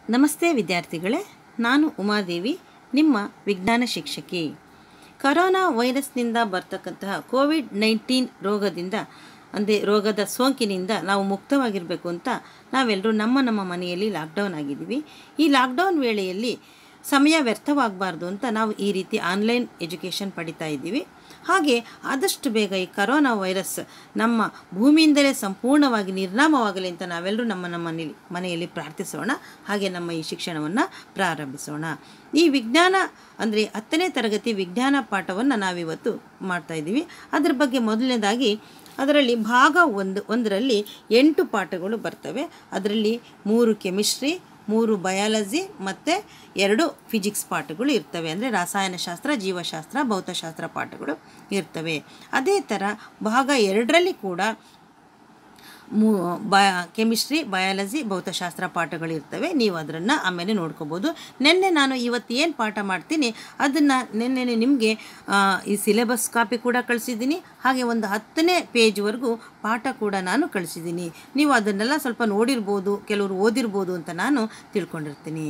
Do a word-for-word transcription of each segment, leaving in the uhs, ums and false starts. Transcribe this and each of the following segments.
ನಮಸ್ತೆ ವಿದ್ಯಾರ್ಥಿಗಳೇ, ನಾನು ಉಮಾದೇವಿ, ನಿಮ್ಮ ವಿಜ್ಞಾನ ಶಿಕ್ಷಕಿ. ಕರೋನಾ ವೈರಸ್ನಿಂದ ಬರ್ತಕ್ಕಂತಹ ಕೋವಿಡ್ ನೈನ್ಟೀನ್ ರೋಗದಿಂದ ಅಂದರೆ ರೋಗದ ಸೋಂಕಿನಿಂದ ನಾವು ಮುಕ್ತವಾಗಿರಬೇಕು ಅಂತ ನಾವೆಲ್ಲರೂ ನಮ್ಮ ನಮ್ಮ ಮನೆಯಲ್ಲಿ ಲಾಕ್ಡೌನ್ ಆಗಿದ್ದೀವಿ. ಈ ಲಾಕ್ಡೌನ್ ವೇಳೆಯಲ್ಲಿ ಸಮಯ ವ್ಯರ್ಥವಾಗಬಾರ್ದು ಅಂತ ನಾವು ಈ ರೀತಿ ಆನ್ಲೈನ್ ಎಜುಕೇಷನ್ ಪಡಿತಾ ಇದ್ದೀವಿ. ಹಾಗೆ ಆದಷ್ಟು ಬೇಗ ಈ ಕರೋನಾ ವೈರಸ್ ನಮ್ಮ ಭೂಮಿಯಿಂದಲೇ ಸಂಪೂರ್ಣವಾಗಿ ನಿರ್ನಾಮವಾಗಲಿ ಅಂತ ನಾವೆಲ್ಲರೂ ನಮ್ಮ ನಮ್ಮ ಮನೆಯಲ್ಲಿ ಮನೆಯಲ್ಲಿ ಪ್ರಾರ್ಥಿಸೋಣ. ಹಾಗೆ ನಮ್ಮ ಈ ಶಿಕ್ಷಣವನ್ನು ಪ್ರಾರಂಭಿಸೋಣ. ಈ ವಿಜ್ಞಾನ ಅಂದರೆ ಹತ್ತನೇ ತರಗತಿ ವಿಜ್ಞಾನ ಪಾಠವನ್ನು ನಾವಿವತ್ತು ಮಾಡ್ತಾಯಿದ್ದೀವಿ. ಅದರ ಬಗ್ಗೆ ಮೊದಲನೇದಾಗಿ ಅದರಲ್ಲಿ ಭಾಗ ಒಂದು ಒಂದರಲ್ಲಿ ಎಂಟು ಪಾಠಗಳು ಬರ್ತವೆ. ಅದರಲ್ಲಿ ಮೂರು ಕೆಮಿಸ್ಟ್ರಿ, ಮೂರು ಬಯಾಲಜಿ ಮತ್ತು ಎರಡು ಫಿಸಿಕ್ಸ್ ಪಾಠಗಳು ಇರ್ತವೆ. ಅಂದರೆ ರಸಾಯನಶಾಸ್ತ್ರ, ಜೀವಶಾಸ್ತ್ರ, ಭೌತಶಾಸ್ತ್ರ ಪಾಠಗಳು ಇರ್ತವೆ. ಅದೇ ಥರ ಭಾಗ ಎರಡರಲ್ಲಿ ಕೂಡ ಮೂ ಬ ಕೆಮಿಸ್ಟ್ರಿ, ಬಯಾಲಜಿ, ಭೌತಶಾಸ್ತ್ರ ಪಾಠಗಳಿರ್ತವೆ. ನೀವು ಅದನ್ನು ಆಮೇಲೆ ನೋಡ್ಕೋಬೋದು. ನಿನ್ನೆ ನಾನು ಇವತ್ತು ಏನು ಪಾಠ ಮಾಡ್ತೀನಿ ಅದನ್ನು ನಿನ್ನೆ ನಿಮಗೆ ಈ ಸಿಲೆಬಸ್ ಕಾಪಿ ಕೂಡ ಕಳಿಸಿದ್ದೀನಿ. ಹಾಗೆ ಒಂದು ಹತ್ತನೇ ಪೇಜ್ವರೆಗೂ ಪಾಠ ಕೂಡ ನಾನು ಕಳಿಸಿದ್ದೀನಿ. ನೀವು ಅದನ್ನೆಲ್ಲ ಸ್ವಲ್ಪ ನೋಡಿರ್ಬೋದು, ಕೆಲವರು ಓದಿರ್ಬೋದು ಅಂತ ನಾನು ತಿಳ್ಕೊಂಡಿರ್ತೀನಿ.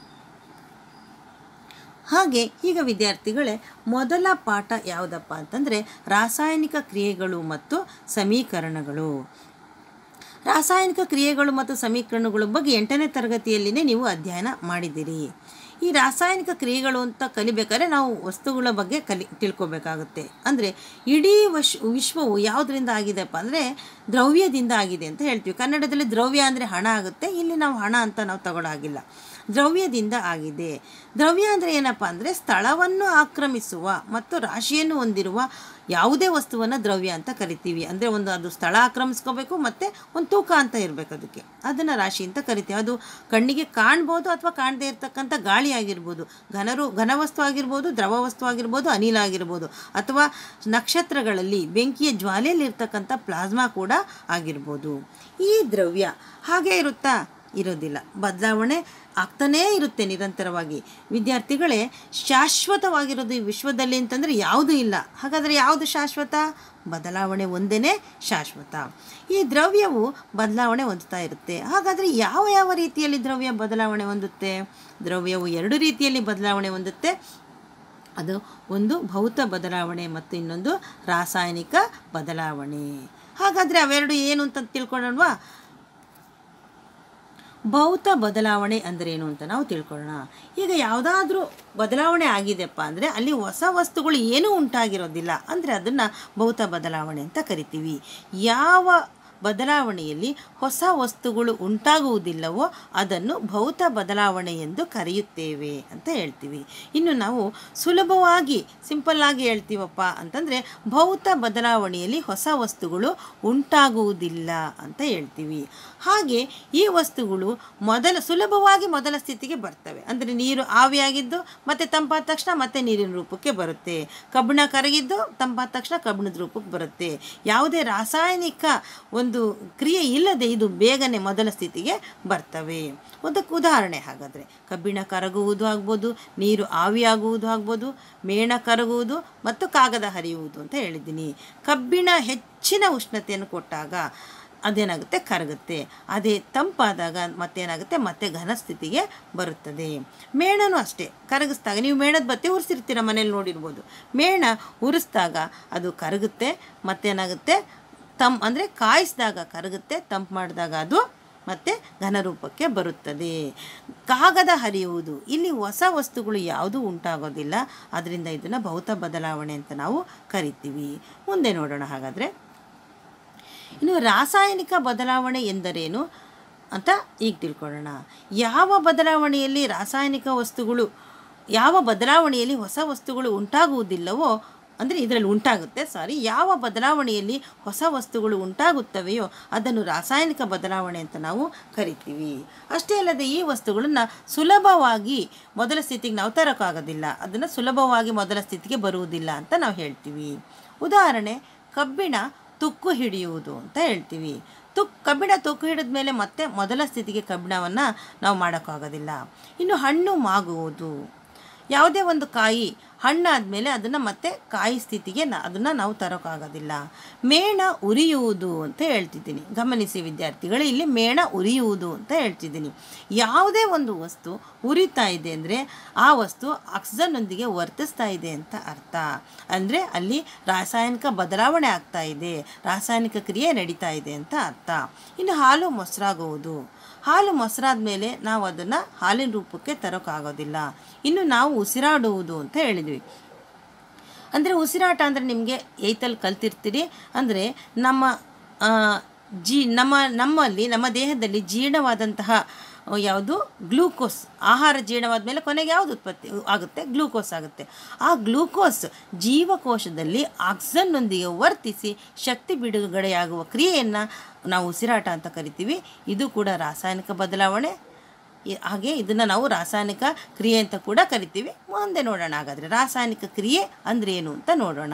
ಹಾಗೆ ಈಗ ವಿದ್ಯಾರ್ಥಿಗಳೇ, ಮೊದಲ ಪಾಠ ಯಾವುದಪ್ಪ ಅಂತಂದರೆ ರಾಸಾಯನಿಕ ಕ್ರಿಯೆಗಳು ಮತ್ತು ಸಮೀಕರಣಗಳು. ರಾಸಾಯನಿಕ ಕ್ರಿಯೆಗಳು ಮತ್ತು ಸಮೀಕರಣಗಳ ಬಗ್ಗೆ ಎಂಟನೇ ತರಗತಿಯಲ್ಲಿನೇ ನೀವು ಅಧ್ಯಯನ ಮಾಡಿದ್ದೀರಿ. ಈ ರಾಸಾಯನಿಕ ಕ್ರಿಯೆಗಳು ಅಂತ ಕಲಿಬೇಕಾದ್ರೆ ನಾವು ವಸ್ತುಗಳ ಬಗ್ಗೆ ಕಲಿ ತಿಳ್ಕೊಬೇಕಾಗುತ್ತೆ. ಅಂದರೆ ಇಡೀ ವಶ್ ವಿಶ್ವವು ಯಾವುದರಿಂದ ಆಗಿದೆಪ್ಪ ಅಂದರೆ ದ್ರವ್ಯದಿಂದ ಆಗಿದೆ ಅಂತ ಹೇಳ್ತೀವಿ. ಕನ್ನಡದಲ್ಲಿ ದ್ರವ್ಯ ಅಂದರೆ ಹಣ ಆಗುತ್ತೆ. ಇಲ್ಲಿ ನಾವು ಹಣ ಅಂತ ನಾವು ತಗೊಳ್ಳೋ ಹಾಗಿಲ್ಲ, ದ್ರವ್ಯದಿಂದ ಆಗಿದೆ. ದ್ರವ್ಯ ಅಂದರೆ ಏನಪ್ಪ ಅಂದರೆ ಸ್ಥಳವನ್ನು ಆಕ್ರಮಿಸುವ ಮತ್ತು ರಾಶಿಯನ್ನು ಹೊಂದಿರುವ ಯಾವುದೇ ವಸ್ತುವನ್ನು ದ್ರವ್ಯ ಅಂತ ಕರಿತೀವಿ. ಅಂದರೆ ಒಂದು ಅದು ಸ್ಥಳ ಆಕ್ರಮಿಸ್ಕೋಬೇಕು ಮತ್ತು ಒಂದು ತೂಕ ಅಂತ ಇರಬೇಕು, ಅದಕ್ಕೆ ಅದನ್ನು ರಾಶಿ ಅಂತ ಕರಿತೀವಿ. ಅದು ಕಣ್ಣಿಗೆ ಕಾಣ್ಬೋದು ಅಥವಾ ಕಾಣದೇ ಇರತಕ್ಕಂಥ ಗಾಳಿ ಆಗಿರ್ಬೋದು, ಘನರು ಘನವಸ್ತು ಆಗಿರ್ಬೋದು, ದ್ರವ ವಸ್ತು ಆಗಿರ್ಬೋದು, ಅನಿಲ ಆಗಿರ್ಬೋದು, ಅಥವಾ ನಕ್ಷತ್ರಗಳಲ್ಲಿ ಬೆಂಕಿಯ ಜ್ವಾಲೆಯಲ್ಲಿ ಇರ್ತಕ್ಕಂಥ ಪ್ಲಾಸ್ಮಾ ಕೂಡ ಆಗಿರ್ಬೋದು. ಈ ದ್ರವ್ಯ ಹಾಗೆ ಇರುತ್ತಾ? ಇರೋದಿಲ್ಲ, ಬದಲಾವಣೆ ಆಗ್ತಾನೇ ಇರುತ್ತೆ ನಿರಂತರವಾಗಿ. ವಿದ್ಯಾರ್ಥಿಗಳೇ, ಶಾಶ್ವತವಾಗಿರೋದು ಈ ವಿಶ್ವದಲ್ಲಿ ಅಂತಂದರೆ ಯಾವುದೂ ಇಲ್ಲ. ಹಾಗಾದರೆ ಯಾವುದು ಶಾಶ್ವತ? ಬದಲಾವಣೆ ಒಂದೇ ಶಾಶ್ವತ. ಈ ದ್ರವ್ಯವು ಬದಲಾವಣೆ ಹೊಂದುತ್ತಾ ಇರುತ್ತೆ. ಹಾಗಾದರೆ ಯಾವ ಯಾವ ರೀತಿಯಲ್ಲಿ ದ್ರವ್ಯ ಬದಲಾವಣೆ ಹೊಂದುತ್ತೆ? ದ್ರವ್ಯವು ಎರಡು ರೀತಿಯಲ್ಲಿ ಬದಲಾವಣೆ ಹೊಂದುತ್ತೆ. ಅದು ಒಂದು ಭೌತ ಬದಲಾವಣೆ ಮತ್ತು ಇನ್ನೊಂದು ರಾಸಾಯನಿಕ ಬದಲಾವಣೆ. ಹಾಗಾದರೆ ಅವೆರಡು ಏನು ಅಂತ ತಿಳ್ಕೊಳ್ಳೋಣವಾ? ಭೌತ ಬದಲಾವಣೆ ಅಂದ್ರೇನು ಅಂತ ನಾವು ತಿಳ್ಕೊಳ್ಳೋಣ. ಈಗ ಯಾವುದಾದ್ರೂ ಬದಲಾವಣೆ ಆಗಿದೆಪ್ಪ ಅಂದರೆ ಅಲ್ಲಿ ಹೊಸ ವಸ್ತುಗಳು ಏನೂ ಉಂಟಾಗಿರೋದಿಲ್ಲ, ಅಂದರೆ ಅದನ್ನು ಭೌತ ಬದಲಾವಣೆ ಅಂತ ಕರಿತೀವಿ. ಯಾವ ಬದಲಾವಣೆಯಲ್ಲಿ ಹೊಸ ವಸ್ತುಗಳು ಉಂಟಾಗುವುದಿಲ್ಲವೋ ಅದನ್ನು ಭೌತ ಬದಲಾವಣೆ ಎಂದು ಕರೆಯುತ್ತೇವೆ ಅಂತ ಹೇಳ್ತೀವಿ. ಇನ್ನು ನಾವು ಸುಲಭವಾಗಿ ಸಿಂಪಲ್ಲಾಗಿ ಹೇಳ್ತೀವಪ್ಪ ಅಂತಂದರೆ ಭೌತ ಬದಲಾವಣೆಯಲ್ಲಿ ಹೊಸ ವಸ್ತುಗಳು ಉಂಟಾಗುವುದಿಲ್ಲ ಅಂತ ಹೇಳ್ತೀವಿ. ಹಾಗೆ ಈ ವಸ್ತುಗಳು ಮೊದಲ ಸುಲಭವಾಗಿ ಮೊದಲ ಸ್ಥಿತಿಗೆ ಬರ್ತವೆ. ಅಂದರೆ ನೀರು ಆವಿಯಾಗಿದ್ದು ಮತ್ತು ತಂಪಾದ ತಕ್ಷಣ ಮತ್ತೆ ನೀರಿನ ರೂಪಕ್ಕೆ ಬರುತ್ತೆ. ಕಬ್ಬಿಣ ಕರಗಿದ್ದು ತಂಪಾದ ತಕ್ಷಣ ಕಬ್ಬಿಣದ ರೂಪಕ್ಕೆ ಬರುತ್ತೆ. ಯಾವುದೇ ರಾಸಾಯನಿಕ ಒಂದು ಕ್ರಿಯೆ ಇಲ್ಲದೆ ಇದು ಬೇಗನೆ ಮೊದಲ ಸ್ಥಿತಿಗೆ ಬರ್ತವೆ. ಅದಕ್ಕೆ ಉದಾಹರಣೆ ಹಾಗಾದರೆ ಕಬ್ಬಿಣ ಕರಗುವುದು ಆಗ್ಬೋದು, ನೀರು ಆವಿಯಾಗುವುದು ಆಗ್ಬೋದು, ಮೇಣ ಕರಗುವುದು ಮತ್ತು ಕಾಗದ ಹರಿಯುವುದು ಅಂತ ಹೇಳಿದ್ದೀನಿ. ಕಬ್ಬಿಣ ಹೆಚ್ಚಿನ ಉಷ್ಣತೆಯನ್ನು ಕೊಟ್ಟಾಗ ಅದೇನಾಗುತ್ತೆ? ಕರಗುತ್ತೆ. ಅದೇ ತಂಪಾದಾಗ ಮತ್ತೇನಾಗುತ್ತೆ? ಮತ್ತೆ ಘನ ಸ್ಥಿತಿಗೆ ಬರುತ್ತದೆ. ಮೇಣನೂ ಅಷ್ಟೇ, ಕರಗಿಸಿದಾಗ ನೀವು ಮೇಣದ ಬತ್ತಿ ಉರಿಸಿರ್ತೀರ, ಮನೇಲಿ ನೋಡಿರ್ಬೋದು. ಮೇಣ ಉರಿಸಿದಾಗ ಅದು ಕರಗುತ್ತೆ, ಮತ್ತೇನಾಗುತ್ತೆ? ತಮ್ ಅಂದರೆ ಕಾಯಿಸಿದಾಗ ಕರಗುತ್ತೆ, ತಂಪು ಮಾಡಿದಾಗ ಅದು ಮತ್ತು ಘನರೂಪಕ್ಕೆ ಬರುತ್ತದೆ. ಕಾಗದ ಹರಿಯುವುದು, ಇಲ್ಲಿ ಹೊಸ ವಸ್ತುಗಳು ಯಾವುದೂ ಉಂಟಾಗೋದಿಲ್ಲ, ಅದರಿಂದ ಇದನ್ನು ಭೌತ ಬದಲಾವಣೆ ಅಂತ ನಾವು ಕರಿತೀವಿ. ಮುಂದೆ ನೋಡೋಣ ಹಾಗಾದರೆ. ಇನ್ನು ರಾಸಾಯನಿಕ ಬದಲಾವಣೆ ಎಂದರೇನು ಅಂತ ಈಗ ತಿಳ್ಕೊಳ್ಳೋಣ. ಯಾವ ಬದಲಾವಣೆಯಲ್ಲಿ ರಾಸಾಯನಿಕ ವಸ್ತುಗಳು ಯಾವ ಬದಲಾವಣೆಯಲ್ಲಿ ಹೊಸ ವಸ್ತುಗಳು ಉಂಟಾಗುವುದಿಲ್ಲವೋ ಅಂದರೆ ಇದರಲ್ಲಿ ಉಂಟಾಗುತ್ತೆ ಸಾರಿ ಯಾವ ಬದಲಾವಣೆಯಲ್ಲಿ ಹೊಸ ವಸ್ತುಗಳು ಉಂಟಾಗುತ್ತವೆಯೋ ಅದನ್ನು ರಾಸಾಯನಿಕ ಬದಲಾವಣೆ ಅಂತ ನಾವು ಕರಿತೀವಿ. ಅಷ್ಟೇ ಅಲ್ಲದೆ ಈ ವಸ್ತುಗಳನ್ನು ಸುಲಭವಾಗಿ ಮೊದಲ ಸ್ಥಿತಿಗೆ ನಾವು ತರೋಕ್ಕಾಗೋದಿಲ್ಲ, ಅದನ್ನು ಸುಲಭವಾಗಿ ಮೊದಲ ಸ್ಥಿತಿಗೆ ಬರುವುದಿಲ್ಲ ಅಂತ ನಾವು ಹೇಳ್ತೀವಿ. ಉದಾಹರಣೆ, ಕಬ್ಬಿಣ ತುಕ್ಕು ಹಿಡಿಯುವುದು ಅಂತ ಹೇಳ್ತೀವಿ. ತುಕ್ ಕಬ್ಬಿಣ ತುಕ್ಕು ಹಿಡಿದ ಮೇಲೆ ಮತ್ತೆ ಮೊದಲ ಸ್ಥಿತಿಗೆ ಕಬ್ಬಿಣವನ್ನು ನಾವು ಮಾಡೋಕ್ಕಾಗೋದಿಲ್ಲ. ಇನ್ನು ಹಣ್ಣು ಮಾಗುವುದು, ಯಾವುದೇ ಒಂದು ಕಾಯಿ ಹಣ್ಣಾದಮೇಲೆ ಅದನ್ನು ಮತ್ತೆ ಕಾಯಿ ಸ್ಥಿತಿಗೆ ನ ಅದನ್ನು ನಾವು ತರೋಕ್ಕಾಗೋದಿಲ್ಲ. ಮೇಣ ಉರಿಯುವುದು ಅಂತ ಹೇಳ್ತಿದ್ದೀನಿ. ಗಮನಿಸಿ ವಿದ್ಯಾರ್ಥಿಗಳು, ಇಲ್ಲಿ ಮೇಣ ಉರಿಯುವುದು ಅಂತ ಹೇಳ್ತಿದ್ದೀನಿ. ಯಾವುದೇ ಒಂದು ವಸ್ತು ಉರಿತಾ ಇದೆ ಅಂದರೆ ಆ ವಸ್ತು ಆಕ್ಸಿಜನ್ನೊಂದಿಗೆ ವರ್ತಿಸ್ತಾ ಇದೆ ಅಂತ ಅರ್ಥ. ಅಂದರೆ ಅಲ್ಲಿ ರಾಸಾಯನಿಕ ಬದಲಾವಣೆ ಆಗ್ತಾ ಇದೆ, ರಾಸಾಯನಿಕ ಕ್ರಿಯೆ ನಡೀತಾ ಇದೆ ಅಂತ ಅರ್ಥ. ಇನ್ನು ಹಾಲು ಮೊಸರಾಗುವುದು. ಹಾಲು ಮೊಸರಾದ ಮೇಲೆ ನಾವು ಅದನ್ನು ಹಾಲಿನ ರೂಪಕ್ಕೆ ತರೋಕ್ಕಾಗೋದಿಲ್ಲ. ಇನ್ನು ನಾವು ಉಸಿರಾಡುವುದು ಅಂತ ಹೇಳಿದ್ವಿ. ಅಂದರೆ ಉಸಿರಾಟ ಅಂದರೆ ನಿಮಗೆ ಏಯ್ತಲ್ಲಿ ಕಲ್ತಿರ್ತೀರಿ. ಅಂದರೆ ನಮ್ಮ ಜೀ ನಮ್ಮ ನಮ್ಮಲ್ಲಿ ನಮ್ಮ ದೇಹದಲ್ಲಿ ಜೀರ್ಣವಾದಂತಹ ಯಾವುದು ಗ್ಲೂಕೋಸ್, ಆಹಾರ ಜೀರ್ಣವಾದ ಮೇಲೆ ಕೊನೆಗೆ ಯಾವುದು ಉತ್ಪತ್ತಿ ಆಗುತ್ತೆ? ಗ್ಲೂಕೋಸ್ ಆಗುತ್ತೆ. ಆ ಗ್ಲೂಕೋಸ್ ಜೀವಕೋಶದಲ್ಲಿ ಆಕ್ಸಿಜನ್ನೊಂದಿಗೆ ವರ್ತಿಸಿ ಶಕ್ತಿ ಬಿಡುಗಡೆಯಾಗುವ ಕ್ರಿಯೆಯನ್ನು ನಾವು ಉಸಿರಾಟ ಅಂತ ಕರಿತೀವಿ. ಇದು ಕೂಡ ರಾಸಾಯನಿಕ ಬದಲಾವಣೆ. ಹಾಗೆ ಇದನ್ನು ನಾವು ರಾಸಾಯನಿಕ ಕ್ರಿಯೆ ಅಂತ ಕೂಡ ಕರಿತೀವಿ. ಮುಂದೆ ನೋಡೋಣ. ಹಾಗಾದರೆ ರಾಸಾಯನಿಕ ಕ್ರಿಯೆ ಅಂದರೆ ಏನು ಅಂತ ನೋಡೋಣ.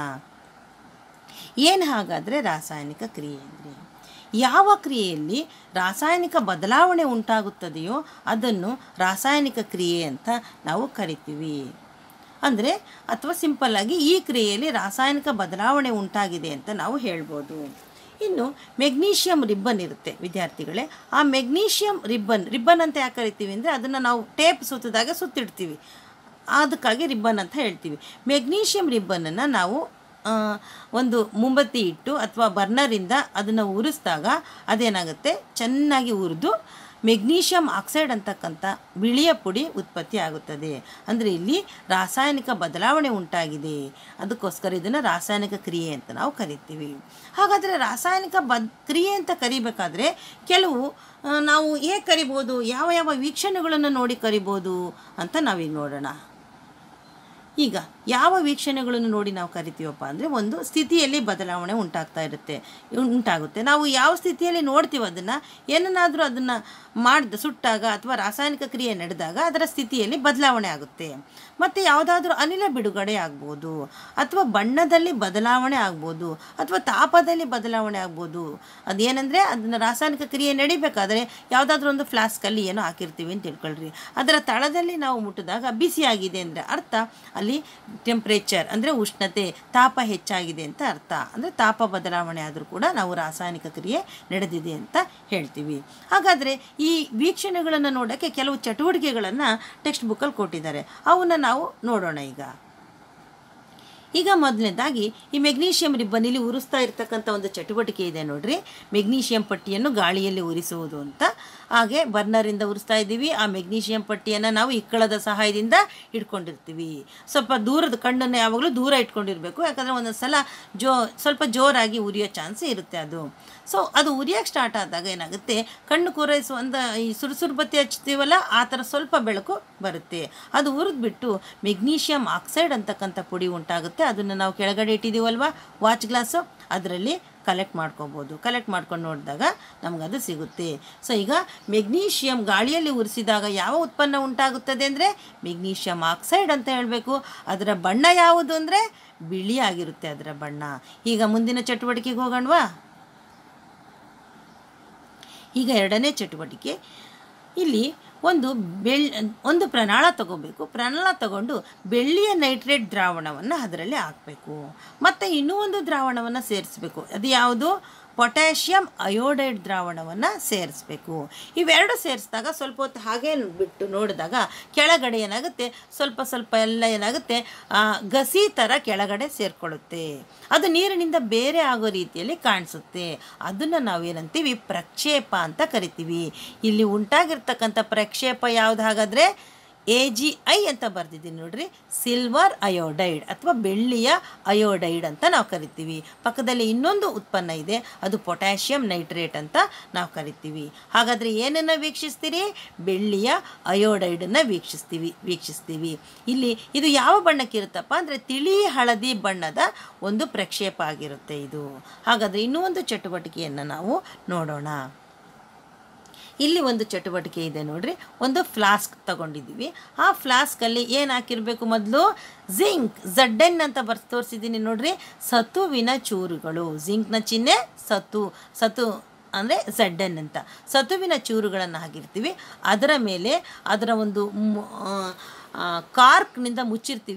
ಏನು ಹಾಗಾದರೆ ರಾಸಾಯನಿಕ ಕ್ರಿಯೆ ಅಂದರೆ? ಯಾವ ಕ್ರಿಯೆಯಲ್ಲಿ ರಾಸಾಯನಿಕ ಬದಲಾವಣೆ ಉಂಟಾಗುತ್ತದೆಯೋ ಅದನ್ನು ರಾಸಾಯನಿಕ ಕ್ರಿಯೆ ಅಂತ ನಾವು ಕರಿತೀವಿ. ಅಂದರೆ ಅಥವಾ ಸಿಂಪಲ್ಲಾಗಿ ಈ ಕ್ರಿಯೆಯಲ್ಲಿ ರಾಸಾಯನಿಕ ಬದಲಾವಣೆ ಉಂಟಾಗಿದೆ ಅಂತ ನಾವು ಹೇಳ್ಬೋದು. ಇನ್ನು ಮೆಗ್ನೀಷಿಯಂ ರಿಬ್ಬನ್ ಇರುತ್ತೆ ವಿದ್ಯಾರ್ಥಿಗಳೇ. ಆ ಮೆಗ್ನೀಷಿಯಂ ರಿಬ್ಬನ್ ರಿಬ್ಬನ್ ಅಂತ ಯಾಕೆ ಕರಿತೀವಿ ಅಂದರೆ ಅದನ್ನು ನಾವು ಟೇಪ್ ಸುತ್ತಿದಾಗ ಸುತ್ತಿಡ್ತೀವಿ, ಅದಕ್ಕಾಗಿ ರಿಬ್ಬನ್ ಅಂತ ಹೇಳ್ತೀವಿ. ಮೆಗ್ನೀಷಿಯಂ ರಿಬ್ಬನನ್ನು ನಾವು ಒಂದು ಮುಂಬತ್ತಿ ಇಟ್ಟು ಅಥವಾ ಬರ್ನರಿಂದ ಅದನ್ನು ಉರಿಸಿದಾಗ ಅದೇನಾಗುತ್ತೆ, ಚೆನ್ನಾಗಿ ಉರಿದು ಮೆಗ್ನೀಷಿಯಂ ಆಕ್ಸೈಡ್ ಅಂತಕ್ಕಂಥ ಬಿಳಿಯ ಪುಡಿ ಉತ್ಪತ್ತಿ ಆಗುತ್ತದೆ. ಅಂದರೆ ಇಲ್ಲಿ ರಾಸಾಯನಿಕ ಬದಲಾವಣೆ ಉಂಟಾಗಿದೆ, ಅದಕ್ಕೋಸ್ಕರ ಇದನ್ನು ರಾಸಾಯನಿಕ ಕ್ರಿಯೆ ಅಂತ ನಾವು ಕರಿತೀವಿ. ಹಾಗಾದರೆ ರಾಸಾಯನಿಕ ಬದ್ ಕ್ರಿಯೆ ಅಂತ ಕರಿಬೇಕಾದ್ರೆ ಕೆಲವು ನಾವು ಹೇಗೆ ಕರಿಬೋದು, ಯಾವ ಯಾವ ವೀಕ್ಷಣೆಗಳನ್ನು ನೋಡಿ ಕರಿಬೋದು ಅಂತ ನಾವೀಗ ನೋಡೋಣ. ಈಗ ಯಾವ ವೀಕ್ಷಣೆಗಳನ್ನು ನೋಡಿ ನಾವು ಕರಿತೀವಪ್ಪ ಅಂದರೆ, ಒಂದು ಸ್ಥಿತಿಯಲ್ಲಿ ಬದಲಾವಣೆ ಉಂಟಾಗ್ತಾ ಇರುತ್ತೆ ಉಂಟಾಗುತ್ತೆ ನಾವು ಯಾವ ಸ್ಥಿತಿಯಲ್ಲಿ ನೋಡ್ತೀವಿ ಅದನ್ನು, ಏನನ್ನಾದರೂ ಅದನ್ನು ಮಾಡಿದ ಸುಟ್ಟಾಗ ಅಥವಾ ರಾಸಾಯನಿಕ ಕ್ರಿಯೆ ನಡೆದಾಗ ಅದರ ಸ್ಥಿತಿಯಲ್ಲಿ ಬದಲಾವಣೆ ಆಗುತ್ತೆ. ಮತ್ತು ಯಾವುದಾದ್ರೂ ಅನಿಲ ಬಿಡುಗಡೆ ಆಗ್ಬೋದು, ಅಥವಾ ಬಣ್ಣದಲ್ಲಿ ಬದಲಾವಣೆ ಆಗ್ಬೋದು, ಅಥವಾ ತಾಪದಲ್ಲಿ ಬದಲಾವಣೆ ಆಗ್ಬೋದು. ಅದೇನೆಂದರೆ ಅದನ್ನು ರಾಸಾಯನಿಕ ಕ್ರಿಯೆ ನಡಿಬೇಕಾದ್ರೆ ಯಾವುದಾದ್ರೂ ಒಂದು ಫ್ಲಾಸ್ಕಲ್ಲಿ ಏನೋ ಹಾಕಿರ್ತೀವಿ ಅಂತ ತಿಳ್ಕೊಳ್ರಿ, ಅದರ ತಳದಲ್ಲಿ ನಾವು ಮುಟ್ಟಿದಾಗ ಬಿಸಿಯಾಗಿದೆ ಅಂದರೆ ಅರ್ಥ ಅಲ್ಲಿ ಟೆಂಪ್ರೇಚರ್ ಅಂದರೆ ಉಷ್ಣತೆ, ತಾಪ ಹೆಚ್ಚಾಗಿದೆ ಅಂತ ಅರ್ಥ. ಅಂದರೆ ತಾಪ ಬದಲಾವಣೆ ಆದರೂ ಕೂಡ ನಾವು ರಾಸಾಯನಿಕ ಕ್ರಿಯೆ ನಡೆದಿದೆ ಅಂತ ಹೇಳ್ತೀವಿ. ಹಾಗಾದರೆ ಈ ವೀಕ್ಷಣೆಗಳನ್ನು ನೋಡೋಕ್ಕೆ ಕೆಲವು ಚಟುವಟಿಕೆಗಳನ್ನು ಟೆಕ್ಸ್ಟ್ ಬುಕ್ಕಲ್ಲಿ ಕೊಟ್ಟಿದ್ದಾರೆ, ಅವನ್ನ ನಾವು ನೋಡೋಣ. ಈಗ ಈಗ ಮೊದಲನೇದಾಗಿ ಈ ಮೆಗ್ನೀಷಿಯಂ ರಿಬ್ಬನ್ ಇಲ್ಲಿ ಉರಿಸ್ತಾ ಇರ್ತಕ್ಕಂಥ ಒಂದು ಚಟುವಟಿಕೆ ಇದೆ ನೋಡ್ರಿ. ಮೆಗ್ನೀಷಿಯಂ ಪಟ್ಟಿಯನ್ನು ಗಾಳಿಯಲ್ಲಿ ಉರಿಸುವುದು ಅಂತ. ಹಾಗೆ ಬರ್ನರಿಂದ ಉರಿಸ್ತಾ ಇದ್ದೀವಿ. ಆ ಮೆಗ್ನೀಷಿಯಂ ಪಟ್ಟಿಯನ್ನು ನಾವು ಇಕ್ಕಳದ ಸಹಾಯದಿಂದ ಇಟ್ಕೊಂಡಿರ್ತೀವಿ. ಸ್ವಲ್ಪ ದೂರದ ಕಣ್ಣನ್ನು ಯಾವಾಗಲೂ ದೂರ ಇಟ್ಕೊಂಡಿರಬೇಕು, ಯಾಕಂದರೆ ಒಂದೊಂದು ಸಲ ಜೋ ಸ್ವಲ್ಪ ಜೋರಾಗಿ ಉರಿಯೋ ಚಾನ್ಸ್ ಇರುತ್ತೆ ಅದು. ಸೊ ಅದು ಉರಿಯೋಕ್ಕೆ ಸ್ಟಾರ್ಟ್ ಆದಾಗ ಏನಾಗುತ್ತೆ, ಕಣ್ಣು ಕೂರೈಸುವ ಒಂದು ಈ ಸುರುಸುರು ಬತ್ತಿ ಹಚ್ತೀವಲ್ಲ ಆ ಥರ ಸ್ವಲ್ಪ ಬೆಳಕು ಬರುತ್ತೆ. ಅದು ಉರಿದ್ಬಿಟ್ಟು ಮೆಗ್ನೀಷಿಯಂ ಆಕ್ಸೈಡ್ ಅಂತಕ್ಕಂಥ ಪುಡಿ ಉಂಟಾಗುತ್ತೆ. ಅದನ್ನು ನಾವು ಕೆಳಗಡೆ ಇಟ್ಟಿದ್ದೀವಲ್ವ ವಾಚ್ ಗ್ಲಾಸು, ಅದರಲ್ಲಿ ಕಲೆಕ್ಟ್ ಮಾಡ್ಕೊಬೋದು. ಕಲೆಕ್ಟ್ ಮಾಡ್ಕೊಂಡು ನೋಡಿದಾಗ ನಮಗದು ಸಿಗುತ್ತೆ. ಸೊ ಈಗ ಮೆಗ್ನೀಷಿಯಂ ಗಾಳಿಯಲ್ಲಿ ಉರಿಸಿದಾಗ ಯಾವ ಉತ್ಪನ್ನ ಉಂಟಾಗುತ್ತದೆ ಅಂದರೆ ಮೆಗ್ನೀಷಿಯಂ ಆಕ್ಸೈಡ್ ಅಂತ ಹೇಳಬೇಕು. ಅದರ ಬಣ್ಣ ಯಾವುದು ಅಂದರೆ ಬಿಳಿಯಾಗಿರುತ್ತೆ ಅದರ ಬಣ್ಣ. ಈಗ ಮುಂದಿನ ಚಟುವಟಿಕೆಗೆ ಹೋಗೋಣವಾ. ಈಗ ಎರಡನೇ ಚಟುವಟಿಕೆ, ಇಲ್ಲಿ ಒಂದು ಬೆಳ್ ಒಂದು ಪ್ರನಾಳ ತಗೋಬೇಕು. ಪ್ರನಾಳ ತಗೊಂಡು ಬೆಳ್ಳಿಯ ನೈಟ್ರೇಟ್ ದ್ರಾವಣವನ್ನು ಅದರಲ್ಲಿ ಹಾಕಬೇಕು. ಮತ್ತು ಇನ್ನೂ ಒಂದು ದ್ರಾವಣವನ್ನು ಸೇರಿಸಬೇಕು. ಅದು ಯಾವುದು? ಪೊಟ್ಯಾಷಿಯಂ ಅಯೋಡೈಡ್ ದ್ರಾವಣವನ್ನು ಸೇರಿಸಬೇಕು. ಇವೆರಡು ಸೇರಿಸಿದಾಗ ಸ್ವಲ್ಪ ಹೊತ್ತು ಹಾಗೆ ಬಿಟ್ಟು ನೋಡಿದಾಗ ಕೆಳಗಡೆ ಏನಾಗುತ್ತೆ, ಸ್ವಲ್ಪ ಸ್ವಲ್ಪ ಎಲ್ಲ ಏನಾಗುತ್ತೆ ಗಸಿ ಥರ ಕೆಳಗಡೆ ಸೇರಿಕೊಳ್ಳುತ್ತೆ. ಅದು ನೀರಿನಿಂದ ಬೇರೆ ಆಗೋ ರೀತಿಯಲ್ಲಿ ಕಾಣಿಸುತ್ತೆ. ಅದನ್ನು ನಾವೇನಂತೀವಿ ಪ್ರಕ್ಷೇಪ ಅಂತ ಕರಿತೀವಿ. ಇಲ್ಲಿ ಉಂಟಾಗಿರ್ತಕ್ಕಂಥ ಪ್ರಕ್ಷೇಪ ಯಾವುದು ಹಾಗಾದರೆ ಎ ಜಿ ಐ ಅಂತ ಬರ್ದಿದ್ದೀನಿ ನೋಡ್ರಿ, ಸಿಲ್ವರ್ ಅಯೋಡೈಡ್ ಅಥವಾ ಬೆಳ್ಳಿಯ ಅಯೋಡೈಡ್ ಅಂತ ನಾವು ಕರಿತೀವಿ. ಪಕ್ಕದಲ್ಲಿ ಇನ್ನೊಂದು ಉತ್ಪನ್ನ ಇದೆ, ಅದು ಪೊಟ್ಯಾಷಿಯಂ ನೈಟ್ರೇಟ್ ಅಂತ ನಾವು ಕರಿತೀವಿ. ಹಾಗಾದರೆ ಏನನ್ನು ವೀಕ್ಷಿಸ್ತೀರಿ? ಬೆಳ್ಳಿಯ ಅಯೋಡೈಡನ್ನು ವೀಕ್ಷಿಸ್ತೀವಿ ವೀಕ್ಷಿಸ್ತೀವಿ ಇಲ್ಲಿ ಇದು ಯಾವ ಬಣ್ಣಕ್ಕಿರುತ್ತಪ್ಪ ಅಂದರೆ ತಿಳಿ ಹಳದಿ ಬಣ್ಣದ ಒಂದು ಪ್ರಕ್ಷೇಪ ಆಗಿರುತ್ತೆ ಇದು. ಹಾಗಾದರೆ ಇನ್ನೂ ಒಂದು ಚಟುವಟಿಕೆಯನ್ನು ನಾವು ನೋಡೋಣ. ಇಲ್ಲಿ ಒಂದು ಚಟುವಟಿಕೆ ಇದೆ ನೋಡ್ರಿ. ಒಂದು ಫ್ಲಾಸ್ಕ್ ತಗೊಂಡಿದ್ದೀವಿ. ಆ ಫ್ಲಾಸ್ಕಲ್ಲಿ ಏನು ಹಾಕಿರಬೇಕು? ಮೊದಲು ಜಿಂಕ್ ಝಡ್ ಎನ್ ಅಂತ ಬರ್ಸಿ ತೋರಿಸಿದ್ದೀನಿ ನೋಡ್ರಿ, ಸತುವಿನ ಚೂರುಗಳು. ಜಿಂಕ್ನ ಚಿಹ್ನೆ ಸತು, ಸತು ಅಂದರೆ ಝಡ್ ಎನ್ ಅಂತ. ಸತುವಿನ ಚೂರುಗಳನ್ನು ಹಾಕಿರ್ತೀವಿ. ಅದರ ಮೇಲೆ ಅದರ ಒಂದು ಕಾರ್ಕ್ನಿಂದ ಮುಚ್ಚಿರ್ತೀವಿ.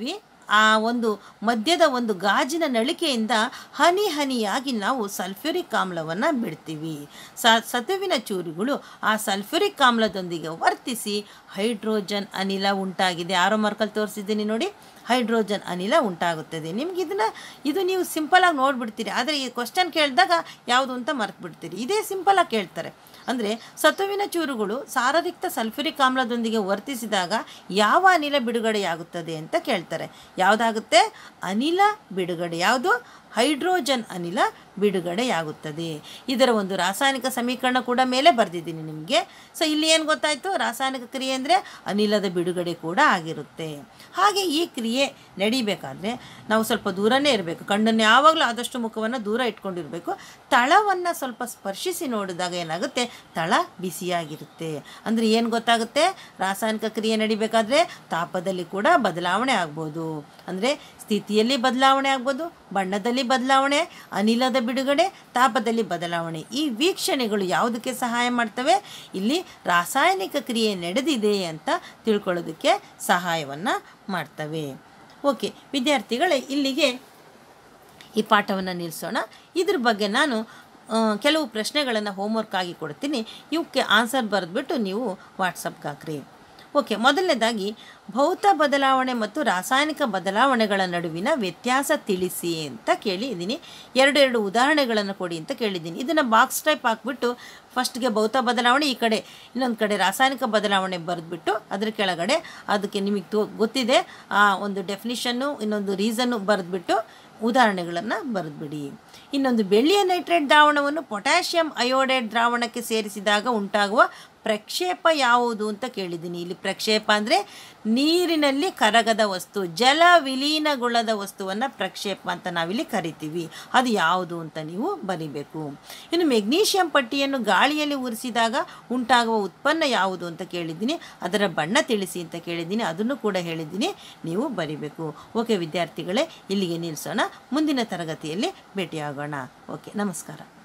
ಆ ಒಂದು ಮದ್ಯದ ಒಂದು ಗಾಜಿನ ನಳಿಕೆಯಿಂದ ಹನಿ ಹನಿಯಾಗಿ ನಾವು ಸಲ್ಫ್ಯೂರಿಕ್ ಆಮ್ಲವನ್ನು ಬಿಡ್ತೀವಿ. ಸ ಸತುವಿನ ಚೂರುಗಳು ಆ ಸಲ್ಫ್ಯೂರಿಕ್ ಆಮ್ಲದೊಂದಿಗೆ ವರ್ತಿಸಿ ಹೈಡ್ರೋಜನ್ ಅನಿಲ ಉಂಟಾಗಿದೆ. ಆರೋ ಮಾರ್ಕಲ್ಲಿ ತೋರಿಸಿದ್ದೀನಿ ನೋಡಿ, ಹೈಡ್ರೋಜನ್ ಅನಿಲ ಉಂಟಾಗುತ್ತದೆ. ನಿಮ್ಗೆ ಇದನ್ನು ಇದು ನೀವು ಸಿಂಪಲಾಗಿ ನೋಡಿಬಿಡ್ತೀರಿ, ಆದರೆ ಈ ಕ್ವಶನ್ ಕೇಳಿದಾಗ ಯಾವುದು ಅಂತ ಮರ್ತು ಬಿಡ್ತೀರಿ. ಇದೇ ಸಿಂಪಲಾಗಿ ಕೇಳ್ತಾರೆ. ಅಂದರೆ ಸತುವಿನ ಚೂರುಗಳು ಸಾರರಿಕ್ತ ಸಲ್ಫ್ಯೂರಿಕ್ ಆಮ್ಲದೊಂದಿಗೆ ವರ್ತಿಸಿದಾಗ ಯಾವ ಅನಿಲ ಬಿಡುಗಡೆಯಾಗುತ್ತದೆ ಅಂತ ಕೇಳ್ತಾರೆ. ಯಾವುದಾಗುತ್ತೆ? ಅನಿಲ ಬಿಡುಗಡೆ. ಯಾವುದು? ಹೈಡ್ರೋಜನ್ ಅನಿಲ ಬಿಡುಗಡೆಯಾಗುತ್ತದೆ. ಇದರ ಒಂದು ರಾಸಾಯನಿಕ ಸಮೀಕರಣ ಕೂಡ ಮೇಲೆ ಬರೆದಿದ್ದೀನಿ ನಿಮಗೆ. ಸೊ ಇಲ್ಲಿ ಏನು ಗೊತ್ತಾಯಿತು? ರಾಸಾಯನಿಕ ಕ್ರಿಯೆ ಅಂದರೆ ಅನಿಲದ ಬಿಡುಗಡೆ ಕೂಡ ಆಗಿರುತ್ತೆ. ಹಾಗೆ ಈ ಕ್ರಿಯೆ ನಡಿಬೇಕಾದ್ರೆ ನಾವು ಸ್ವಲ್ಪ ದೂರನೇ ಇರಬೇಕು. ಕಣ್ಣನ್ನು ಯಾವಾಗಲೂ ಆದಷ್ಟು ಮುಖವನ್ನು ದೂರ ಇಟ್ಕೊಂಡಿರಬೇಕು. ತಳವನ್ನು ಸ್ವಲ್ಪ ಸ್ಪರ್ಶಿಸಿ ನೋಡಿದಾಗ ಏನಾಗುತ್ತೆ? ತಳ ಬಿಸಿಯಾಗಿರುತ್ತೆ. ಅಂದರೆ ಏನು ಗೊತ್ತಾಗುತ್ತೆ? ರಾಸಾಯನಿಕ ಕ್ರಿಯೆ ನಡಿಬೇಕಾದ್ರೆ ತಾಪದಲ್ಲಿ ಕೂಡ ಬದಲಾವಣೆ ಆಗ್ಬೋದು. ಅಂದರೆ ಸ್ಥಿತಿಯಲ್ಲಿ ಬದಲಾವಣೆ ಆಗ್ಬೋದು, ಬಣ್ಣದಲ್ಲಿ ಬದಲಾವಣೆ, ಅನಿಲದ ಬಿಡುಗಡೆ, ತಾಪದಲ್ಲಿ ಬದಲಾವಣೆ. ಈ ವೀಕ್ಷಣೆಗಳು ಯಾವುದಕ್ಕೆ ಸಹಾಯ ಮಾಡ್ತವೆ? ಇಲ್ಲಿ ರಾಸಾಯನಿಕ ಕ್ರಿಯೆ ನಡೆದಿದೆ ಅಂತ ತಿಳ್ಕೊಳ್ಳೋದಕ್ಕೆ ಸಹಾಯವನ್ನು ಮಾಡ್ತವೆ. ಓಕೆ ವಿದ್ಯಾರ್ಥಿಗಳೇ, ಇಲ್ಲಿಗೆ ಈ ಪಾಠವನ್ನು ನಿಲ್ಲಿಸೋಣ. ಇದ್ರ ಬಗ್ಗೆ ನಾನು ಕೆಲವು ಪ್ರಶ್ನೆಗಳನ್ನು ಹೋಮ್ವರ್ಕ್ ಆಗಿ ಕೊಡ್ತೀನಿ. ಇವಕ್ಕೆ ಆನ್ಸರ್ ಬರೆದ್ಬಿಟ್ಟು ನೀವು ವಾಟ್ಸಪ್ಗೆ ಹಾಕ್ರಿ. ಓಕೆ, ಮೊದಲನೇದಾಗಿ ಭೌತ ಬದಲಾವಣೆ ಮತ್ತು ರಾಸಾಯನಿಕ ಬದಲಾವಣೆಗಳ ನಡುವಿನ ವ್ಯತ್ಯಾಸ ತಿಳಿಸಿ ಅಂತ ಕೇಳಿದ್ದೀನಿ. ಎರಡು ಎರಡು ಉದಾಹರಣೆಗಳನ್ನು ಕೊಡಿ ಅಂತ ಕೇಳಿದ್ದೀನಿ. ಇದನ್ನು ಬಾಕ್ಸ್ ಟೈಪ್ ಹಾಕ್ಬಿಟ್ಟು ಫಸ್ಟ್ಗೆ ಭೌತ ಬದಲಾವಣೆ, ಈ ಕಡೆ ಇನ್ನೊಂದು ಕಡೆ ರಾಸಾಯನಿಕ ಬದಲಾವಣೆ ಬರೆದ್ಬಿಟ್ಟು ಅದ್ರ ಕೆಳಗಡೆ ಅದಕ್ಕೆ ನಿಮಗೆ ತೋ ಗೊತ್ತಿದೆ ಆ ಒಂದು ಡೆಫಿನಿಷನ್ನು, ಇನ್ನೊಂದು ರೀಸನ್ನು ಬರೆದ್ಬಿಟ್ಟು ಉದಾಹರಣೆಗಳನ್ನು ಬರೆದ್ಬಿಡಿ. ಇನ್ನೊಂದು, ಬೆಳ್ಳಿಯ ನೈಟ್ರೇಟ್ ದ್ರಾವಣವನ್ನು ಪೊಟ್ಯಾಷಿಯಂ ಅಯೋಡೈಡ್ ದ್ರಾವಣಕ್ಕೆ ಸೇರಿಸಿದಾಗ ಉಂಟಾಗುವ ಪ್ರಕ್ಷೇಪ ಯಾವುದು ಅಂತ ಕೇಳಿದ್ದೀನಿ. ಇಲ್ಲಿ ಪ್ರಕ್ಷೇಪ ಅಂದರೆ ನೀರಿನಲ್ಲಿ ಕರಗದ ವಸ್ತು, ಜಲ ವಿಲೀನಗೊಳ್ಳದ ವಸ್ತುವನ್ನು ಪ್ರಕ್ಷೇಪ ಅಂತ ನಾವಿಲ್ಲಿ ಕರಿತೀವಿ. ಅದು ಯಾವುದು ಅಂತ ನೀವು ಬರಿಬೇಕು. ಇನ್ನು ಮೆಗ್ನೀಷಿಯಂ ಪಟ್ಟಿಯನ್ನು ಗಾಳಿಯಲ್ಲಿ ಉರಿಸಿದಾಗ ಉಂಟಾಗುವ ಉತ್ಪನ್ನ ಯಾವುದು ಅಂತ ಕೇಳಿದ್ದೀನಿ. ಅದರ ಬಣ್ಣ ತಿಳಿಸಿ ಅಂತ ಕೇಳಿದ್ದೀನಿ, ಅದನ್ನು ಕೂಡ ಹೇಳಿದ್ದೀನಿ, ನೀವು ಬರಿಬೇಕು. ಓಕೆ ವಿದ್ಯಾರ್ಥಿಗಳೇ, ಇಲ್ಲಿಗೆ ನಿಲ್ಲಿಸೋಣ. ಮುಂದಿನ ತರಗತಿಯಲ್ಲಿ ಭೇಟಿಯಾಗೋಣ. ಓಕೆ, ನಮಸ್ಕಾರ.